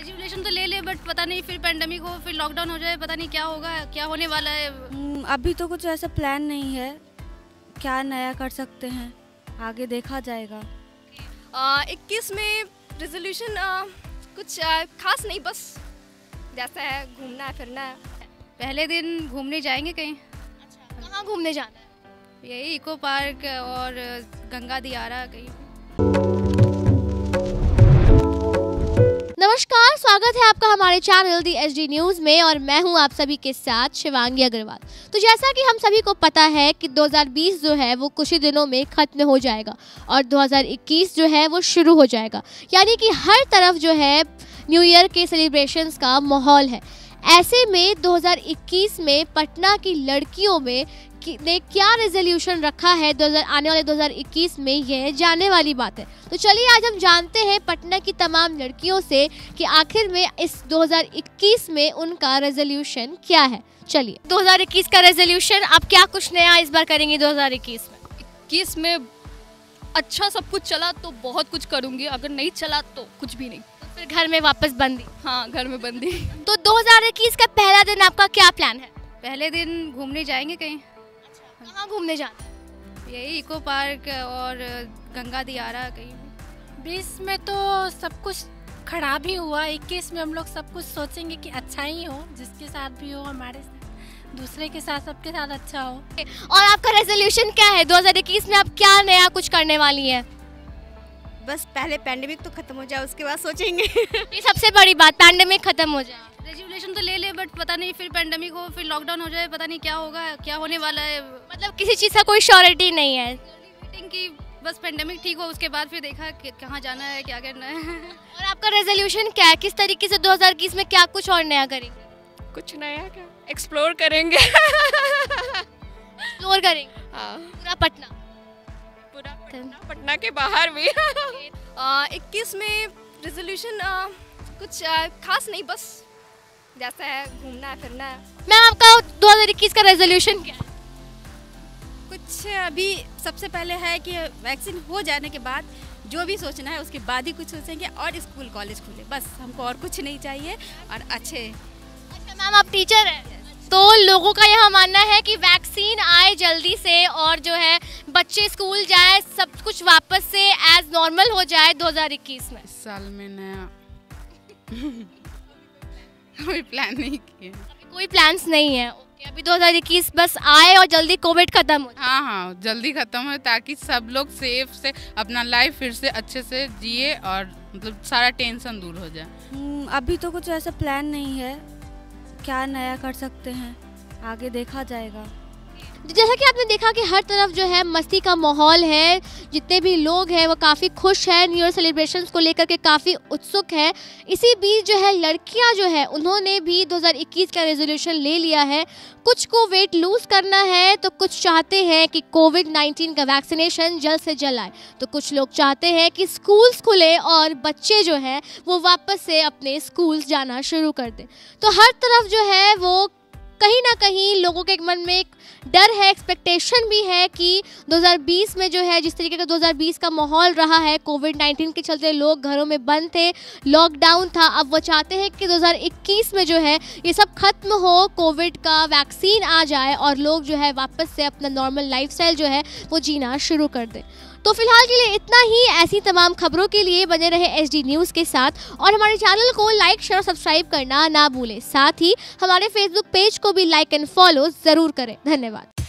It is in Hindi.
रेजोल्यूशन तो ले बट पता नहीं फिर पेंडेमिक हो, फिर लॉकडाउन हो जाए, पता नहीं क्या होगा, क्या होने वाला है। अभी तो कुछ ऐसा प्लान नहीं है, क्या नया कर सकते हैं आगे देखा जाएगा। 21 में रेजोल्यूशन कुछ खास नहीं, बस जैसा है घूमना है फिरना है। पहले दिन घूमने जाएंगे कहीं। अच्छा, कहाँ घूमने जाना है? यही इको पार्क और गंगा दियारा कहीं। नमस्कार, स्वागत है आपका हमारे चैनल दी एचडी न्यूज़ में और मैं हूं आप सभी के साथ शिवांगी अग्रवाल। तो जैसा कि हम सभी को पता है कि 2020 जो है वो कुछ ही दिनों में ख़त्म हो जाएगा और 2021 जो है वो शुरू हो जाएगा, यानी कि हर तरफ जो है न्यू ईयर के सेलिब्रेशंस का माहौल है। ऐसे में 2021 में पटना की लड़कियों में ने क्या रेजोल्यूशन रखा है आने वाले 2021 में, यह जानने वाली बात है। तो चलिए आज हम जानते हैं पटना की तमाम लड़कियों से कि आखिर में इस 2021 में उनका रेजोल्यूशन क्या है। चलिए 2021 का रेजोल्यूशन, आप क्या कुछ नया इस बार करेंगी 2021 में? 21 में अच्छा सब कुछ चला तो बहुत कुछ करूँगी, अगर नहीं चला तो कुछ भी नहीं। तो फिर घर में वापस बंदी? हाँ, घर में बंदी। तो 2021 का पहला दिन आपका क्या प्लान है? पहले दिन घूमने जाएंगे कहीं। कहाँ घूमने जाना है? यही इको पार्क और गंगा दियारा कहीं। 20 में तो सब कुछ खराब ही हुआ, 21 में हम लोग सब कुछ सोचेंगे कि अच्छा ही हो, जिसके साथ भी हो, हमारे दूसरे के साथ, सबके साथ अच्छा हो। और आपका रेजोल्यूशन क्या है 2021 में? आप क्या नया कुछ करने वाली हैं? बस पहले पेंडेमिक तो खत्म हो जाए, उसके बाद सोचेंगे। ये सबसे बड़ी बात, पेंडेमिक खत्म हो जाए। रेजोल्यूशन तो ले बट पता नहीं फिर पेंडेमिक हो, फिर लॉकडाउन हो जाए, पता नहीं क्या होगा, क्या होने वाला है। मतलब किसी चीज़ का कोई श्योरिटी नहीं है। मीटिंग की, बस पेंडेमिक ठीक हो उसके बाद फिर देखा कि कहाँ जाना है, क्या करना है। और आपका रेजोल्यूशन क्या है? किस तरीके से 2021 में क्या कुछ और नया करेंगे? कुछ नया क्या, एक्सप्लोर करेंगे। एक्सप्लोर करेंगे? हाँ, पूरा पटना? पूरा पटना के बाहर भी। 21 में रेजोल्यूशन कुछ खास नहीं, बस जैसा है घूमना है फिरना है। मैम आपका 2021 का रेजोल्यूशन क्या है? कुछ अभी सबसे पहले है कि वैक्सीन हो जाने के बाद जो भी सोचना है उसके बाद ही कुछ सोचेंगे और स्कूल कॉलेज खुले, बस हमको और कुछ नहीं चाहिए। और अच्छे। अच्छा मैम, आप टीचर हैं, तो लोगों का यहाँ मानना है कि वैक्सीन आए जल्दी से और जो है बच्चे स्कूल जाए, सब कुछ वापस से एज नॉर्मल हो जाए 2021 में। इस साल में नया कोई प्लान नहीं किया। अभी कोई प्लान्स नहीं है। ओके, अभी 2021 बस आए और जल्दी कोविड खत्म हो। हाँ, जल्दी खत्म हो ताकि सब लोग सेफ से अपना लाइफ फिर से अच्छे से जिए और मतलब सारा टेंशन दूर हो जाए। अभी तो कुछ ऐसा प्लान नहीं है, क्या नया कर सकते हैं आगे देखा जाएगा। जैसा कि आपने देखा कि हर तरफ जो है मस्ती का माहौल है, जितने भी लोग हैं वो काफ़ी खुश हैं, न्यू ईयर सेलिब्रेशंस को लेकर के काफ़ी उत्सुक है। इसी बीच जो है लड़कियां जो है उन्होंने भी 2021 का रेजोल्यूशन ले लिया है। कुछ को वेट लूज़ करना है तो कुछ चाहते हैं कि कोविड-19 का वैक्सीनेशन जल्द से जल्द आए, तो कुछ लोग चाहते हैं कि स्कूल्स खुले और बच्चे जो हैं वो वापस से अपने स्कूल्स जाना शुरू कर दें। तो हर तरफ जो है वो कहीं ना कहीं लोगों के मन में एक डर है, एक्सपेक्टेशन भी है कि 2020 में जो है जिस तरीके का 2020 का माहौल रहा है, कोविड-19 के चलते लोग घरों में बंद थे, लॉकडाउन था, अब वो चाहते हैं कि 2021 में जो है ये सब खत्म हो, कोविड का वैक्सीन आ जाए और लोग जो है वापस से अपना नॉर्मल लाइफस्टाइल जो है वो जीना शुरू कर दें। तो फिलहाल के लिए इतना ही। ऐसी तमाम खबरों के लिए बने रहे एचडी न्यूज़ के साथ और हमारे चैनल को लाइक, शेयर और सब्सक्राइब करना ना भूलें। साथ ही हमारे फेसबुक पेज को भी लाइक एंड फॉलो ज़रूर करें। धन्यवाद।